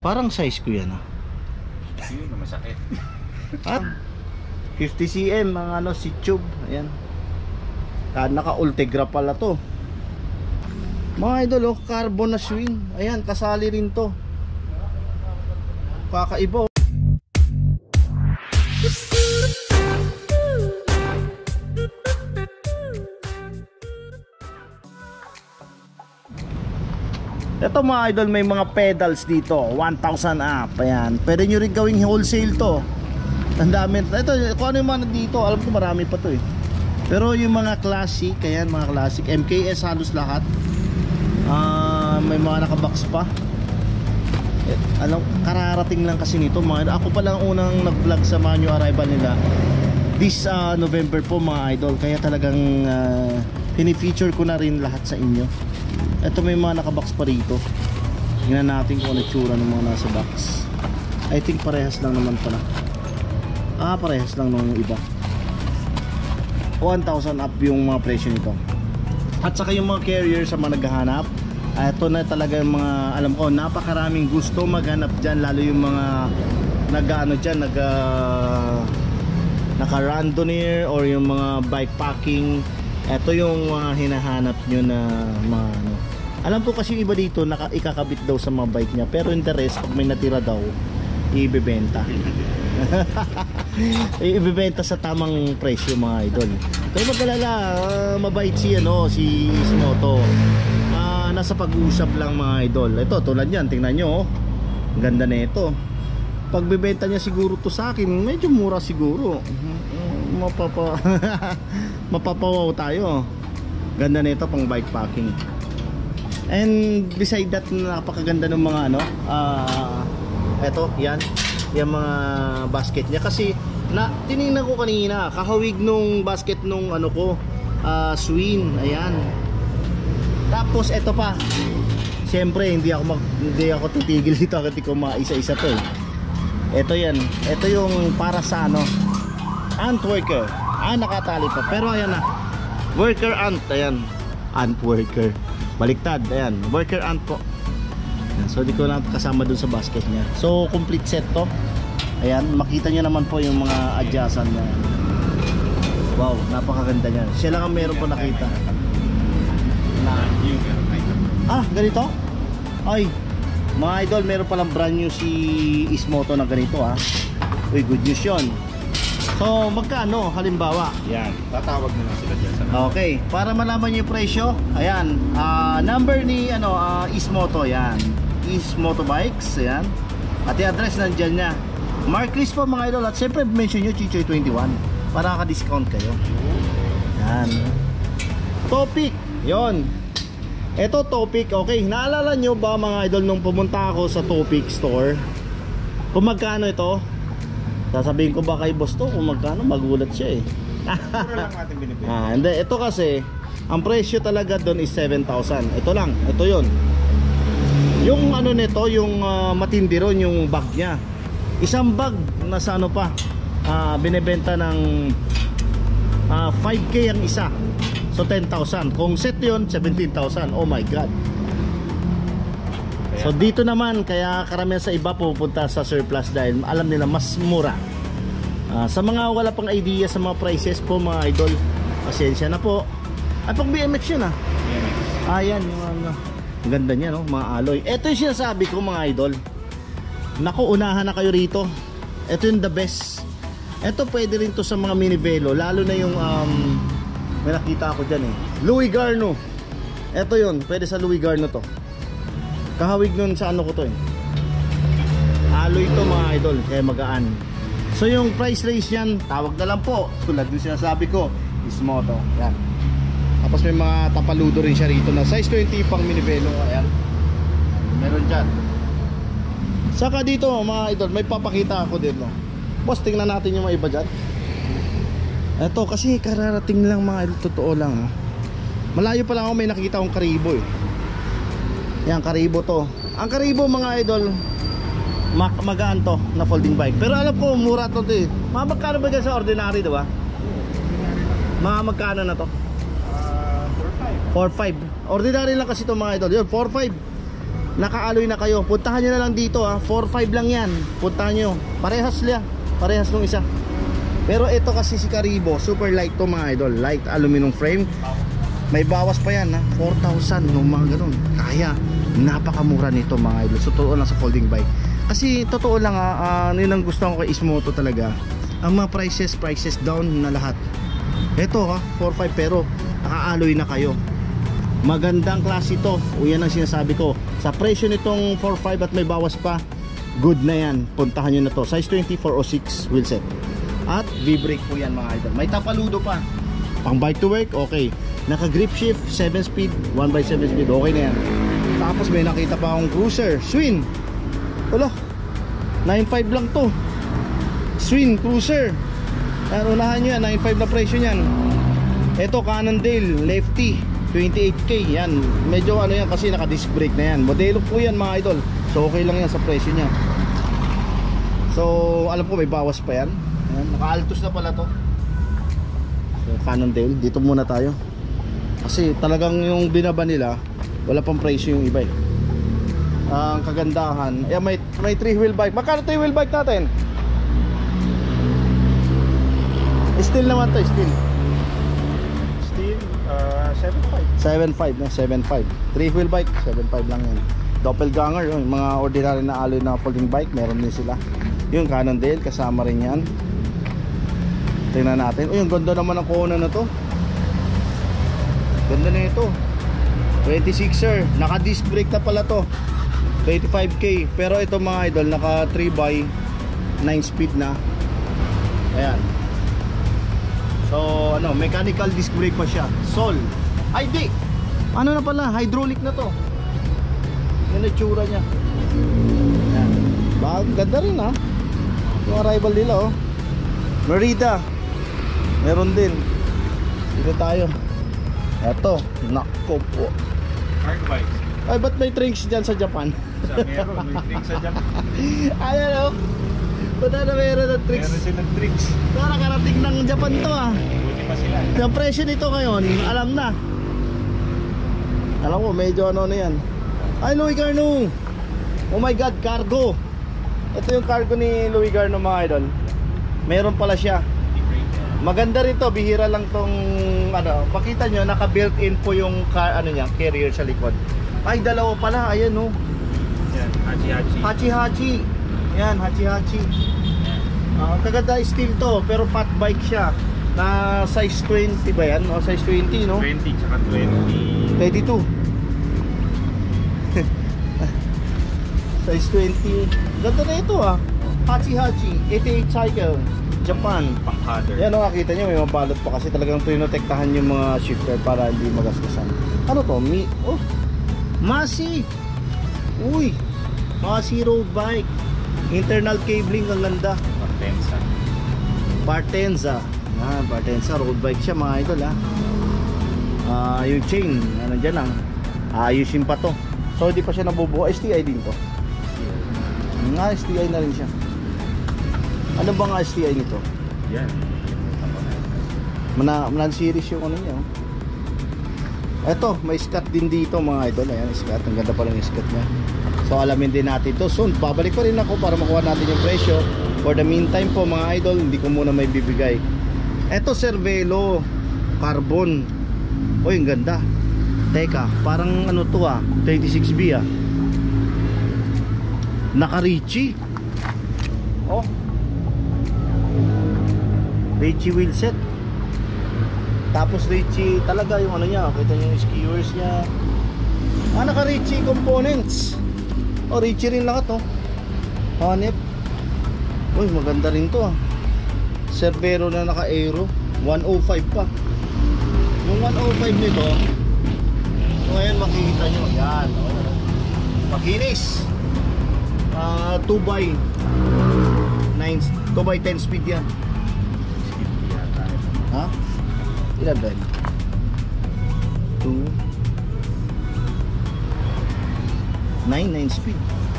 Parang size ko yan, ah. Yun na masakit. At 50 cm ang ano, si tube. Ayan. Naka Ultegra pala to. Mga idol, oh, carbon na swing. Ayan, kasali rin to. Kakaiba, oh. Ito mga idol, may mga pedals dito 1,000 up. Ayan, pwede nyo rin gawing wholesale to. Ang dami. Ito, kung ano yung mga dito, alam ko marami pa to eh. Pero yung mga classic, ayan, mga classic MKS halos lahat. May mga nakabox pa. Alam, kararating lang kasi nito mga. Ako pa lang unang nag-vlog sa mga new arrival nila this November po mga idol. Kaya talagang pinifeature ko na rin lahat sa inyo. Ito may mga nakabox pa rito. Tingnan natin kung ano tsura ng mga nasa box. I think parehas lang naman pala. Parehas lang nung iba. 1,000 up yung mga presyo nito. At saka yung mga carrier sa mga naghahanap, ito na talaga yung mga, alam ko, napakaraming gusto maghanap dyan. Lalo yung mga nag-ano dyan, naka-randonneur or yung mga bike packing. Ito yung mga hinahanap nyo na mga ano. Alam ko kasi yung iba dito ikakabit daw sa mga bike niya, pero in the rest, pag may natira daw, ibebenta. Ibebenta sa tamang presyo mga idol. Kaya magkalala, mabait si Ismoto. Nasa pag-uusap lang mga idol. Ito tulad yan, tingnan nyo, oh. Ganda na ito. Pagbebenta niya siguro to sa akin, medyo mura siguro. Mapapawaw tayo. Ganda na ito pang bike packing. And beside that, napakaganda ng mga ano, eto, yan yung mga basket niya. Kasi tinignan ko kanina, kahawig nung basket nung ano ko, swing. Ayan. Tapos eto pa, siyempre hindi ako titigil dito, kasi ko maisa-isa to eh. Eto yan, eto yung para sa ano, ant worker. Nakatali pa, pero ayan na, worker ant. Ayan, ant worker, baliktad. Ayan, worker ant po. Ayan, so di ko na kasama dun sa basket niya. So complete set to. Ayan, makita nyo naman po yung mga adjustan niya. Wow, napakaganda niya. Siya lang ang meron po nakita na, ganito? Ay, mga idol, meron palang brand new si Ismoto na ganito, ha. Uy, good news yun. So magkano halimbawa? Yan, tatawag na lang sila dyan sa number. Okay, para malaman niyo yung presyo, ayan, number ni Ismoto, yan, Ismoto Bikes, ayan. At i-address nandyan niya. Mark list po mga idol. At siyempre mention nyo Chichoy21 para ka-discount kayo. Yan. Topic, yon. Ito Topic, okay. Naalala nyo ba mga idol nung pumunta ako sa Topic store? Kung magkano ito? Sasabihin ko ba kay boss to kung magkano, magulat siya eh. Puro lang natin binibigay. Hindi, ito kasi ang presyo talaga doon is 7,000. Ito lang, ito yon. Yung ano nito, yung matindi ron yung bag niya. Isang bag na sa ano pa, binebenta ng 5K ang isa. So 10,000. Kung set yon, 17,000. Oh my god. So dito naman, kaya karamihan sa iba pupunta sa surplus dahil alam nila mas mura. Sa mga wala pang idea sa mga prices po mga idol, pasensya na po. Ay, pang BMX yun ah. Ayan yung ano, ganda niya no, mga alloy. Ito yung sinasabi ko mga idol. Naku, unahan na kayo rito. Ito yung the best. Ito pwede rin to sa mga mini velo, lalo na yung may nakita ako dyan eh, Louis Garno. Ito yun, pwede sa Louis Garno to. Kahawig nun sa ano ko to eh, alloy to mga idol, kaya magaan. So yung price range yan, tawag na lang po, tulad yung sinasabi ko, Ismoto. Yan. Tapos may mga tapaludo rin siya rito na size 20 pang mini velo. Ayan, meron dyan. Saka dito mga idol, may papakita ako din no. Boss, tingnan natin yung mga iba dyan. Eto kasi kararating lang mga idol, totoo lang ha. Malayo pa lang ako, may nakikita akong Karibo eh. Yan, Karibo to. Ang Karibo mga idol, magaan to na folding bike. Pero alam ko mura to eh. Mga magkano ba dyan sa ordinary, diba? Mga magkano na to? 4.5. 4.5. Ordinary lang kasi to mga idol. Yun, 4.5. naka-alloy na kayo. Puntahan nyo na lang dito 4.5 lang yan. Puntahan nyo. Parehas liya. Parehas nung isa. Pero ito kasi si Karibo, super light to mga idol. Light aluminum frame. May bawas pa yan 4,000 nung mga ganun. Kaya napakamura nito mga idol. So totoo lang sa folding bike. Kasi totoo lang yun ang gusto ko kay Ismoto talaga. Ang mga prices down na lahat. Ito 4.5 pero naka-alloy na kayo. Magandang klase ito. O yan ang sinasabi ko. Sa presyo nitong 4.5 at may bawas pa, good na yan. Puntahan nyo na to. Size 2406 wheelset. At V-brake po yan mga idol. May tapaludo pa. Pang bike to work, okay. Naka grip shift, 7 speed, 1x7 speed, okay na yan. Tapos may nakita pa akong cruiser, Schwinn. Wala, 9.5 lang to. Schwinn cruiser. Yan, unahan nyo yan, 9.5 na presyo nyan. Ito Cannondale, lefty, 28k. Yan, medyo ano yan kasi naka disc brake na yan. Modelo po yan mga idol. So okay lang yan sa presyo nya. So alam ko may bawas pa yan. Yan, naka-Altos na pala to. So, Cannondale, dito muna tayo. Kasi talagang yung binaba nila, wala pang presyo yung iba eh. Ang kagandahan, may 3-wheel bike. Magkano 3-wheel bike natin? Steel naman to, steel. Steel, 7.5. 7.5 na, 7.5. 3-wheel bike, 7.5 lang yan. Doppelganger, yung mga ordinary na alloy na folding bike, meron din sila. Yung Cannondale, kasama rin yan. Tingnan natin. Yung ganda naman ng Kona na to. Ganda na ito. 26er, naka disc brake na pala to. 25k. Pero ito mga idol, naka 3x9 speed na. Ayan. So ano, mechanical disc brake pa siya. Sol. Ay di. Ano na pala, hydraulic na to. Yung itsura niya. Ayan. Ganda rin yung arrival nila Merida. Meron din. Dito tayo. Eto, nako po. Park bikes. Ay, ba't may drinks dyan sa Japan? Meron, may tricks sa Japan. Ayan Ba't na meron ng tricks? Meron silang tricks. Nakarating ng Japan to Buti pa sila. Yung presyo nito ngayon, alam na. Alam mo, medyo ano na yan. Ay, Louis Garno. Oh my god, cargo. Ito yung cargo ni Louis Garno mga idol. Meron pala siya. Maganda rin to, bihira lang tong makita nyo, naka built in po yung carrier sa likod. Ay, dalawa pala, ayan Yan, hachi-hachi. Hachi-hachi. Yan, hachi-hachi. Kaganda steel to, pero fat bike siya. Na size 20 ba yan? O size 20, no? 20 tsaka 20. 22. Size 20. Ganda na ito Hachi-hachi, 88 cycle. Japan. Pang-cutter. Yan nakita nyo, may mabalot pa kasi talagang pinotektahan yung mga shifter para hindi magaskasan. Ano to? Masi. Uy, Masi road bike. Internal cabling, ang ganda. Partenza. Partenza. Partenza road bike siya mga idol yung chain, dyan lang. Ayusin pa to. So hindi pa siya nabubuo. STI din to. STI na rin siya. Ano bang STI nito? Yan. Non-series yung ano niya. Eto, may scat din dito mga idol. Ayan, scat. Ang ganda pala ng scat niya. So alamin din natin to soon. Babalik pa rin ako para makuha natin yung presyo. For the meantime po mga idol, hindi ko muna may bibigay. Eto, Cervelo Carbon. Uy, ang ganda. Teka, parang ano to 26B Naka-Richie. Richie wheelset. Tapos Richie talaga yung ano niya. Kita niyo yung skewers niya. Naka-Richie components. Richie rin lahat Hanep. Uy, maganda rin to Cervelo na naka-aero. 105 pa. Yung 105 nito, so ayan makikita nyo. Yan. Makinis. 2x10 speed yan. Ilan ba yun? 9 speed.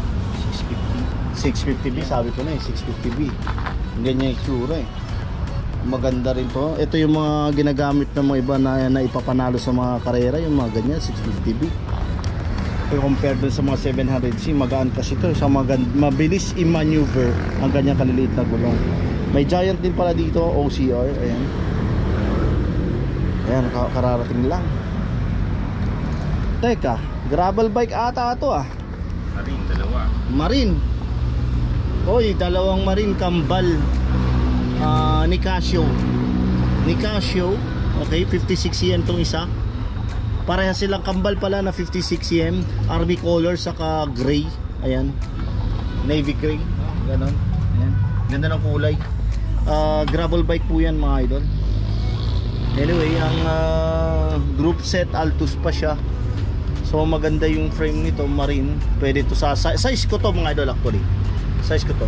650B, sabi ko na 650B. Ganyan yung itsura Maganda rin to. Ito yung mga ginagamit ng mga iba na ipapanalo sa mga karera, yung mga ganyan 650B. compare dun sa mga 700C, magaan kasi ito, sa mabilis i-maneuver ang ganyang kaliliit na gulong. May giant din pala dito, OCR. Ayan, ayan, kararating lang. Teka, gravel bike ata ito ah. Marine, dalawa. Marine. Oy, dalawang Marine kambal. Ni Casio. Okay, 56cm tong isa. Pareha silang kambal pala na 56cm, army color saka gray. Ayan, navy gray, ganon. Ayan, ganda ng kulay. Gravel bike po yan mga idol. Anyway, ang group set Altus pa siya. So maganda yung frame nito, Marine. Pwede to sa size ko to mga idol, actually. Size ko to.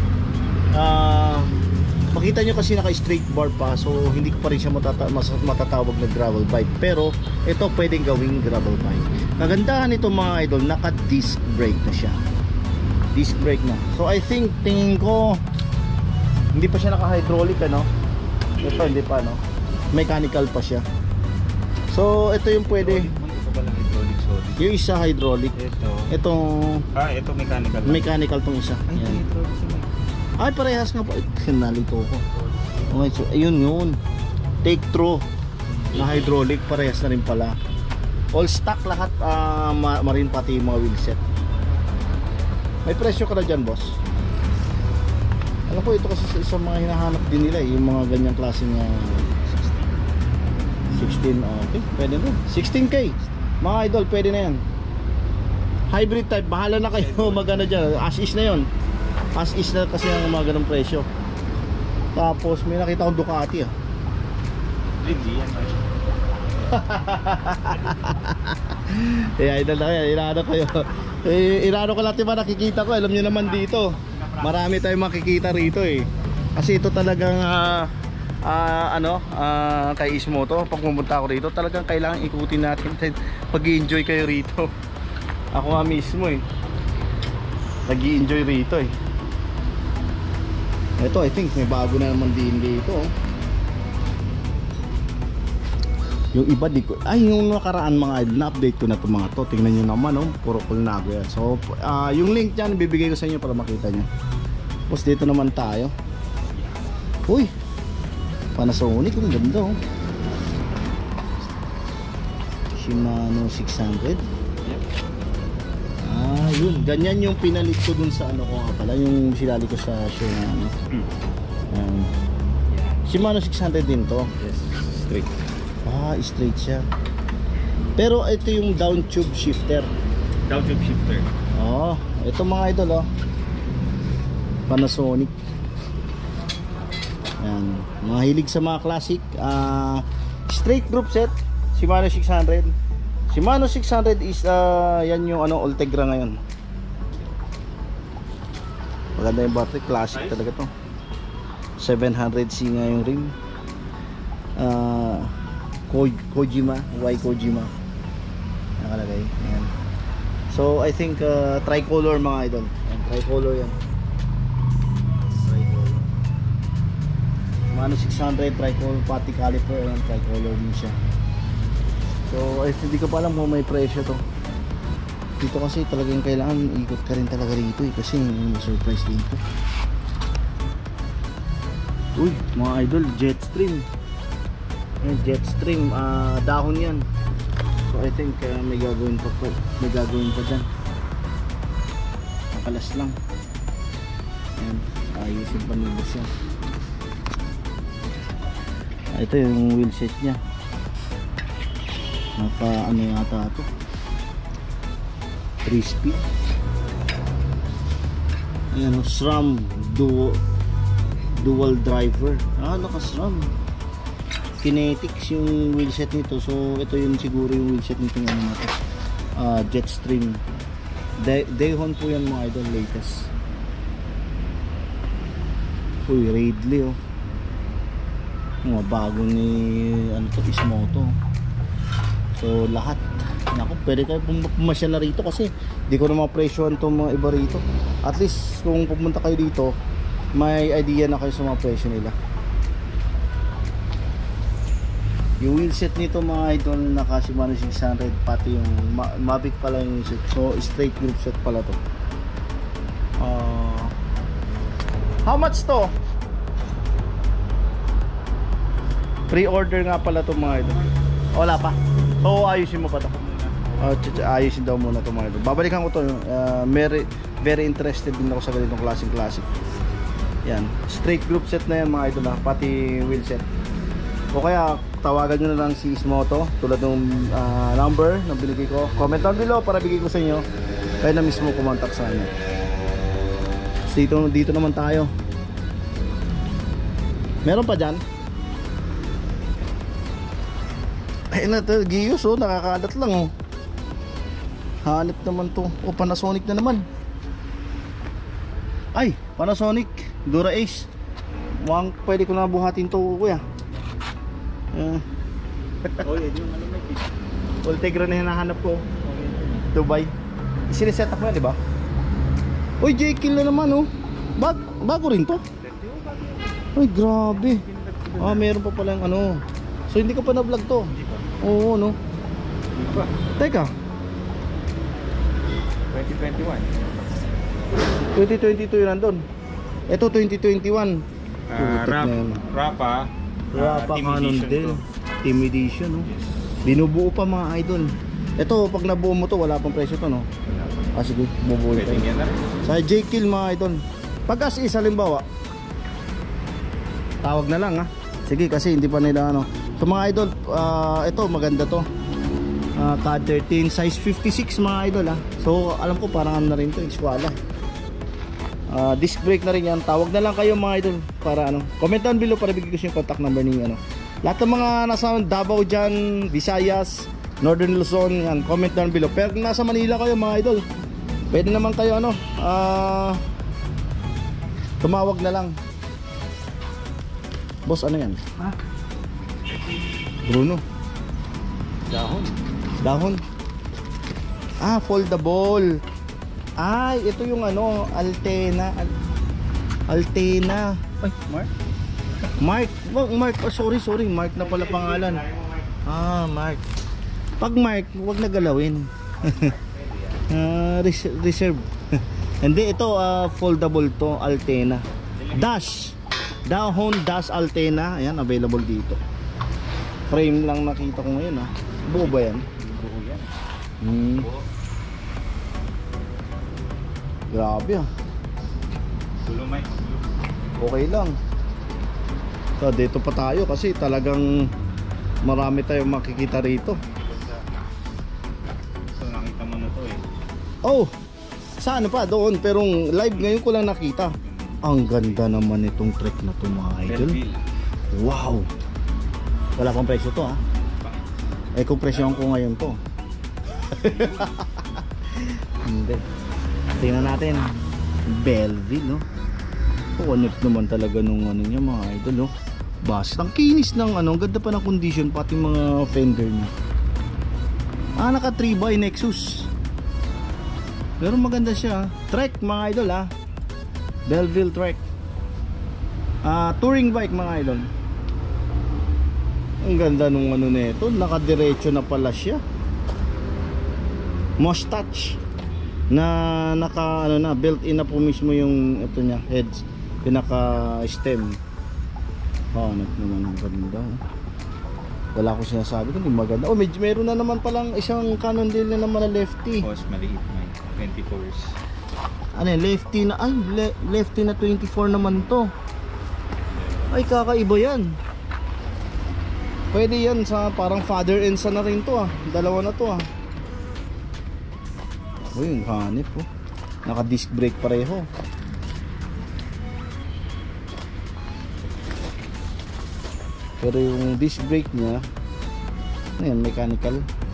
Makita nyo kasi naka straight bar pa, so hindi ko pa rin siya matatawag na gravel bike, pero ito pwedeng gawing gravel bike. Kagandahan nito mga idol, naka disc brake na siya, disc brake na. So I think, tingin ko hindi pa siya naka hydraulic, ano. Ito hindi pa, no, mechanical pa siya. So ito yung pwede. Ito pala hydraulic, sorry. Yung isa hydraulic, itong ito mechanical. Mechanical tong isa. Ay, Yan. hydraulic. Ay, parehas nga po. Nalito ko. Okay, so ayun yun. Take through na hydraulic, parehas na rin pala. All stock lahat, Marine, pati yung mga wheelset. May presyo ka na dyan, boss? Alam ko ito kasi sa isang mga hinahanap din nila, yung mga ganyang klaseng 16. Okay, pwede rin 16K mga idol, pwede na yan. Hybrid type, bahala na kayo magana dyan. As is na yun. As is na kasi ang mga ganong presyo. Tapos may nakita akong Ducati ah. Hindi yan. Idol na kayo, inaano kayo. Inaano ko lahat yung mga nakikita ko. Alam nyo naman dito, marami tayong makikita rito eh. Kasi ito talagang kay Ismoto, pag pumunta ako rito, talagang kailangan ikutin natin. Pag-i-enjoy kayo rito. Ako nga mismo eh, nag-i-enjoy rito eh. Ito, I think may bago na naman din dito oh. Yung iba di ko, ay yung nakaraan mga idol, na-update ko na itong mga to. Tingnan nyo naman oh, puro kulnago yan. So yung link dyan, bibigay ko sa inyo para makita nyo. Tapos dito naman tayo. Uy, Panasonic, ang ganda oh. Shimano 600. Yun, ganyan yung pinalit ko dun sa ano ko nga pala, yung silali ko sa show na ano. Shimano 600 din to. Yes, straight. Straight siya. Pero ito yung down tube shifter. Down tube shifter. Ito mga idol oh. Panasonic. Ayan, mga hilig sa mga classic, straight group set, Shimano 600. Shimano 600 is yan yung ano, Ultegra ngayon. Maganda yung battery, classic talaga to. 700C nga yung rim. Kojima, Kojima nakalagay. Ayan. So I think tricolor mga idol. Ayan, tricolor yan. Tricolor. Shimano 600 tricolor, pati caliper, ayan, tricolor din siya. So hindi ko pa alam kung may presyo to. Dito kasi talagang kailangan ikot ka rin talaga rito eh, kasi may surprise dito. Uy mga idol, Jetstream. Jetstream, dahon yan. So I think may gagawin pa po. May gagawin pa dyan. Makalas lang. Ayan, ayusin pa nila siya. Ito yung wheelset nya. Naka ano yata ito, 3 speed. Ayan, SRAM dual driver. Naka SRAM kinetics yung wheelset nito. So ito yung siguro yung wheelset nito ng ano natin, Jetstream. Dayhon po yan mga idol, latest. Uy, Radley oh. Mga bago ni ano to, Ismoto. So lahat, naku, pwede kayo pumasya na rito kasi di ko na mapresyohan itong mga iba rito. At least kung pumunta kayo dito, may idea na kayo sa mga presyo nila. Yung wheelset nito mga idol, naka Shimano 600, pati yung Mavic pala yung set. So straight group set pala to. How much to? Pre-order nga pala to mga idol. Wala pa. So ayusin mo pa to. Ayusin daw muna to mga idol. Babalikan ko to. Very interested din ako sa ganitong klaseng classic. Yan, straight group set na yan mga idol ha, pati wheel set. O kaya tawagan nyo na lang si Ismoto tulad ng number na binigay ko. Comment down below para bigay ko sa inyo. Kaya na mismo kumontak sa inyo. So, dito naman tayo. Meron pa dyan? Ayun na to, Gius oh, nakakalat lang oh. Hanip naman to. O Panasonic na naman. Ay, Panasonic Dura Ace. Pwede ko na buhatin to kuya. Oh, yun yung ano may kit. Ultegra na hinahanap ko. Dubai. Siniset up na, di ba? Uy, J-Kill na naman oh. Bago rin to. Ay, grabe. Meron pa pala yung ano. So hindi ka pa na-vlog to? Oo, no? Teka. 2021. 2022 yun nandun. Ito 2021. Rapa Team Edition din. Team Edition, no? Yes. Binubuo pa mga idol. Ito, pag nabuo mo to, wala pang presyo to, no? Sige, bubuo Pwede yan na rin. sa J-Kill mga idol. Pag as is, halimbawa, tawag na lang ha. Sige, kasi hindi pa nila ano. So mga idol, ito maganda to. CAD 13, size 56 mga idol ha. So alam ko parang ano na rin to, eskwala. Disc brake na rin yan. Tawag na lang kayo mga idol para ano. Comment down below para bigay ko yung contact number ni ano. Lahat ng mga nasa Davao dyan, Visayas, Northern Luzon, yan, comment down below. Pero kung nasa Manila kayo mga idol, pwede naman kayo ano, tumawag na lang. Boss, ano yan? Ha? Bruno. Dahon. Foldable. Ay, ito yung ano, Altena. Altena. Ay, Mark? Mark. Oh, sorry. Mark na pala pangalan. Mark. Pag Mark, huwag na galawin. Reserve. Hindi, ito foldable to, Altena. Dahon dash Altena. Ayan, available dito. Frame lang nakita ko ngayon ha. Buo ba yan? Buo yan. Grabe ah. Dulo may. Okay lang. So dito pa tayo kasi talagang marami tayong makikita rito. So nakita mo na to eh. Oh, saan pa doon? Pero live ngayon ko lang nakita. Ang ganda naman itong trek na to mga idol. Wow. Wala pang presyo to ha. Kung presyohan ko ngayon to. Hindi. Tingnan natin. Belleville no. Ano naman talaga nung ano niya mga idol no. Basta ang kinis ng ano, ganda pa ng condition pati mga fender niya. Naka 3x Nexus. Pero maganda siya. Trek mga idol ha. Belleville Trek. Touring bike mga idol. Ang ganda nung ano nito, nakadiretso na pala siya. Mustache na naka ano na, built-in na po mismo yung ito niya, heads, pinaka stem. Ano naman ang ganda. Wala ko sinasabi kundi maganda. Meron na naman palang isang Cannondale na naman na lefty. Boss, maliit may 24s. Ano yan, lefty na, lefty na 24 naman to. Ay, kakaiba yan. Pwede yan sa parang father and son na rin to ah. Dalawa na to ah. Uy, yung hanip oh. Naka disc brake pareho. Pero yung disc brake niya, ano yan, mechanical.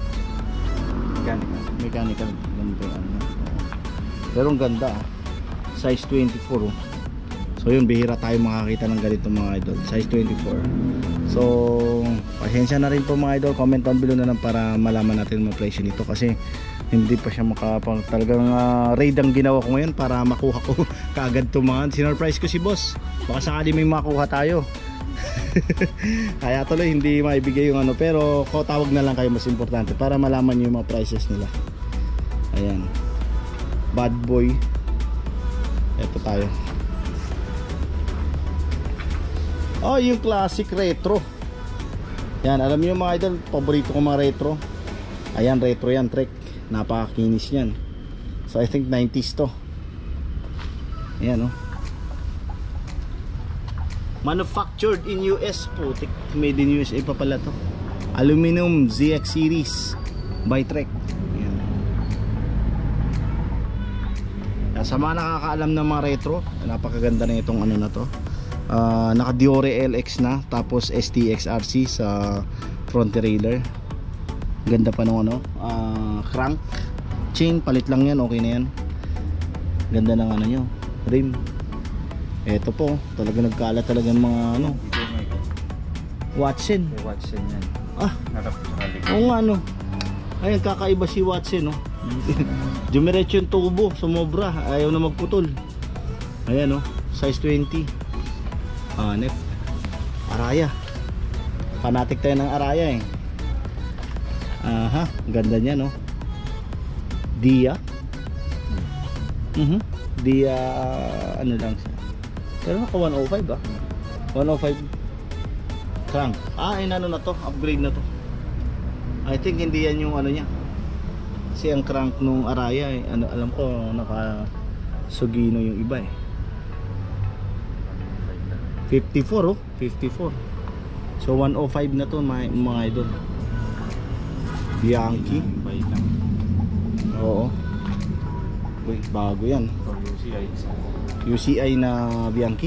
Ganito ano. Pero ang ganda ah. Size 24 oh. So yun, bihira tayo makakita ng ganito mga idol. Size 24. So pasensya na rin po mga idol. Comment down below na lang para malaman natin mga presyo nito. Kasi hindi pa siya makapang talagang raid ang ginawa ko ngayon para makuha ko kaagad ito mga. Sinurprise ko si boss. Baka sakali may makuha tayo. Kaya tuloy hindi maibigay yung ano, pero tawag na lang kayo, mas importante para malaman nyo yung mga prices nila. Ayan, Bad Boy. Ito tayo. Oh, yung classic retro. Yan, alam niyo mga idol, paborito ko mga retro. Ayan, retro yan, Trek. Napakakinis yan. So I think 90s to. Ayan, oh. Manufactured in US po. Made in USA pa pala to. Aluminum ZX series by Trek. Ayan. Sa mga nakakaalam ng mga retro, napakaganda na itong ano na to. Naka Diore LX na, tapos STX RC sa front derailleur. Ganda pa ng ano, crank chain, palit lang yan, okay na yan. Ganda ng ano nyo, rim. Eto po, talaga nagkalat talaga ng mga ano, Dito may Watson. Watson yan. Ah, Harap sa likod. oo nga no. Ayun, kakaiba si Watson, no. Dumiretso yung tubo, sumobra, ayaw na magputol. Ayan, no, size 20. Hanep. Araya. Fanatic tayo ng Araya eh. Aha, ganda niya, no. Dia. Dia, ano lang siya. Pero naka 105 ba? 105 crank. Inano na to, upgrade na to. I think hindi yan yung ano niya. Kasi ang crank nung Araya eh, ano, alam ko naka Sugino yung iba eh. 54 oh, 54. So 105 na to mga idol. Bianchi. Bay lang. Oo. Uy, bago yan. For UCI. UCI na Bianchi.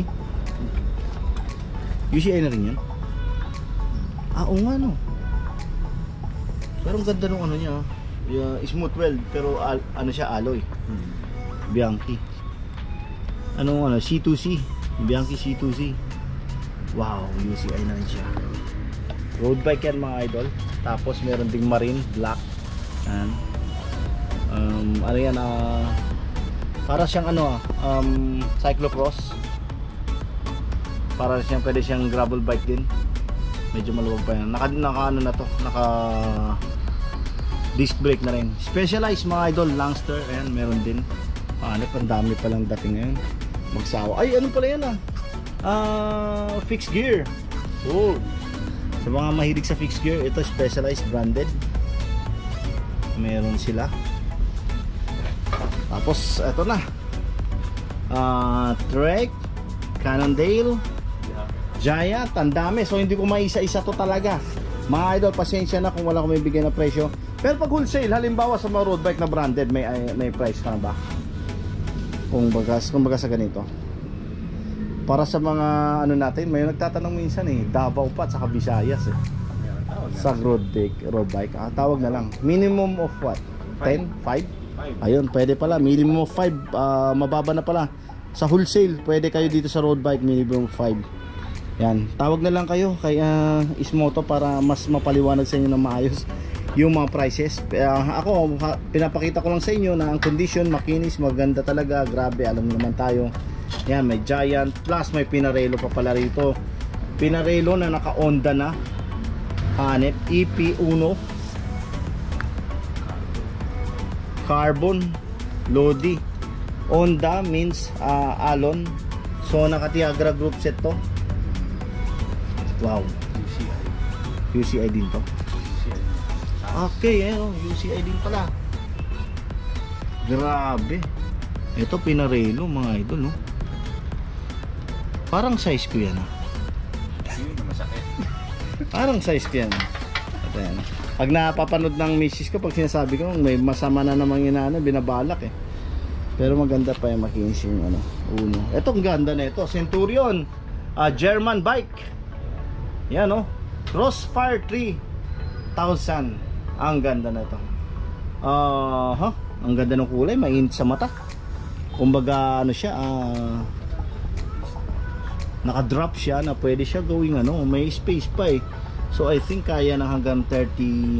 UCI na rin yan. Oo nga no. Pero ang ganda nung ano niya. Smooth weld pero ano siya, alloy. Bianchi. Anong ano, C2C. Bianchi C2C. Wow, UCI na rin siya. Road bike yan mga idol. Tapos meron ding marine black. Yan. Ano yan, para siyang ano, cyclocross. Para siyang, pwede siyang gravel bike din. Medyo maluwag pa yan. Naka ano na to, naka disc brake na rin. Specialized mga idol, Langster. Ayan, meron din. Ang dami palang dating ngayon. Magsawa. Ay, ano pala yan fixed gear. Oh. Sa mga mahilig sa fixed gear, ito specialized, branded. Meron sila. Tapos ito na, Trek, Cannondale, Giant, ang dami. So hindi ko maisa-isa to talaga mga idol. Pasensya na kung wala ko may bigay na presyo. Pero pag wholesale, halimbawa sa mga road bike na branded, may price ka na ba? Kung baga sa ganito, para sa mga ano natin, may nagtatanong minsan eh, Davao pa at saka Visayas eh, sa road bike. Tawag na lang minimum of what? 10? 5? Ayun, pwede pala minimum of 5. Mababa na pala sa wholesale. Pwede kayo dito sa road bike, minimum of 5. Yan, tawag na lang kayo kay Ismoto para mas mapaliwanag sa inyo ng maayos yung mga prices. Ako, pinapakita ko lang sa inyo na ang condition, makinis, maganda talaga. Grabe, alam naman tayo. Yan, may Giant, plus may Pinarello pa pala rito. Pinarello na naka-Honda na. Hanep, EP1 Carbon Lodi. Honda means Alon. So naka-Tiagra group set to. Wow, UCI din to. Okay, UCI din pala. Grabe. Ito Pinarello mga idol, no? Parang size ko yan, Masakit. Parang size ko yan. Ayan. Pag napapanood ng misis ko, pag sinasabi ko may masama na namang inaano, binabalak eh. Pero maganda pa yung makinis yung ano, uno. Ito ang ganda na ito, Centurion, German bike. Yan Crossfire 3000. Ang ganda na ito. Ang ganda ng kulay, mainit sa mata. Kumbaga ano siya, naka-drop siya na pwede siya gawing may space pa eh. So I think kaya na hanggang 32.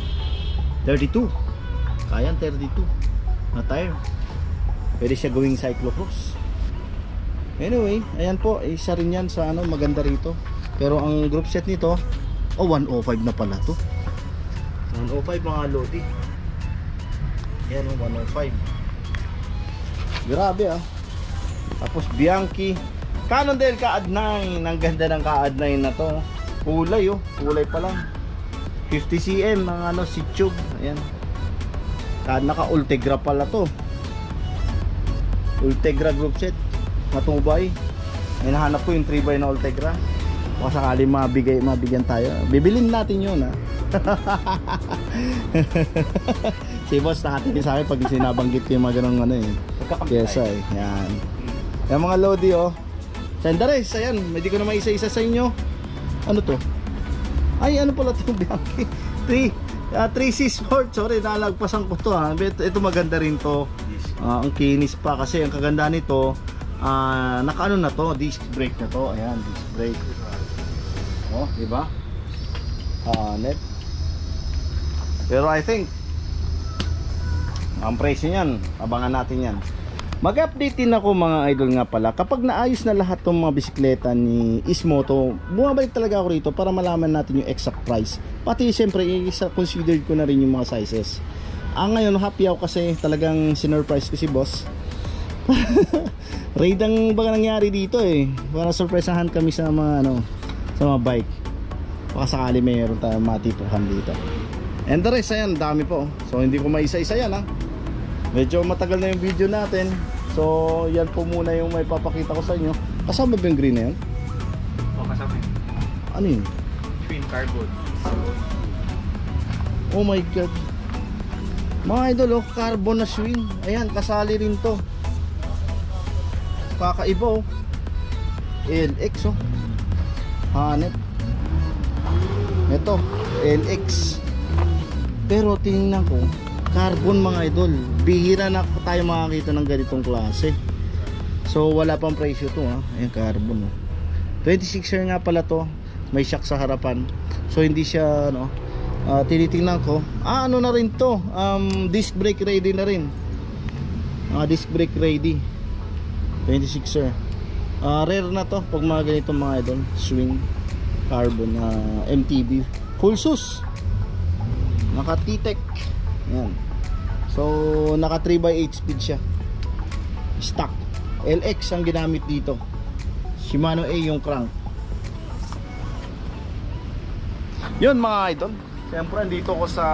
Kaya 32 na tire. Pwede siya gawing cyclocross. Anyway, ayan po, isa rin yan sa maganda rito. Pero ang group set nito, 105 na pala to. 105 mga lodi. Yan, 105. Grabe ah. Tapos Bianchi Cannondale Ka-ad 9. Ang ganda ng Ka-ad 9 na to. Kulay oh, kulay pa lang. 50 cm ang si tube. Ayan. Naka Ultegra pala to. Ultegra group set. Matubay. Ay nahanap ko yung 3x na Ultegra. Baka sakali mabigyan tayo. Bibilin natin yun ha. Si boss nakatingin sa akin pag sinabanggit ko yung mga ganong Yes ay. Yan. Yung mga lodi oh. Sendares, ayan. Hindi ko na maisa-isa sa inyo. Ano to? Ay ano pala to Bianchi? 3C Sport. Sorry nalagpasan ko to ha. Ito maganda rin to. Ang kinis pa kasi ang kaganda nito naka na to, disc brake na to. Ayan, disc brake. Oh, di ba? Net. Pero I think ang price niyan, abangan natin yan. Mag-update din ako mga idol nga pala. Kapag naayos na lahat ng mga bisikleta ni Ismoto, bumabalik talaga ako rito para malaman natin yung exact price. Pati siyempre, considered ko na rin yung mga sizes. Ngayon, happy ako kasi talagang sinurprise ko si boss. Raid ang baga nangyari dito eh. Para surprisehan kami sa mga sa mga bike. Baka sakali mayroon tayong matipuhan dito. And the rest, ayan, dami po. So hindi ko maisa-isa yan ha. Medyo matagal na yung video natin. So yan po muna yung may papakita ko sa inyo. Kasama ba yung green na yan? O, kasama yun. Ano yun? Twin carbon. Oh my god. Mga idol oh, carbon na swing. Ayan, kasali rin to. Kakaiba oh. LX oh. Hanep. Ito, LX. Pero tingnan ko, carbon mga idol. Bihira na tayo makakita ng ganitong klase. So wala pang presyo to ha. Ayan, carbon oh. 26er nga pala to. May shock sa harapan. So hindi siya tinitingnan ko. Ano na rin to, disc brake ready na rin. Disc brake ready. 26er. Rare na to pag mga ganitong mga idol. Swing carbon MTB full sus. Naka T-Tech. Yan. So naka 3x8 speed siya. Stock LX ang ginamit dito. Shimano A yung crank. Yun mga idol. Siyempre dito ko sa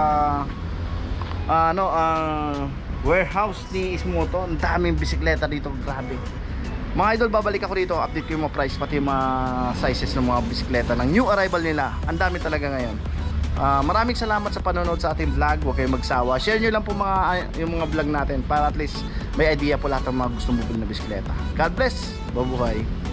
warehouse ni Ismoto. Ang daming bisikleta dito, grabe. Mga idol, babalik ako dito, update ko yung mga price pati yung mga sizes ng mga bisikleta ng new arrival nila. Ang dami talaga ngayon. Maraming salamat sa panonood sa ating vlog. Huwag kayong magsawa. Share nyo lang po yung mga vlog natin para at least may idea po lahat ng mga gustong bumili na bisikleta. God bless. Babuhay.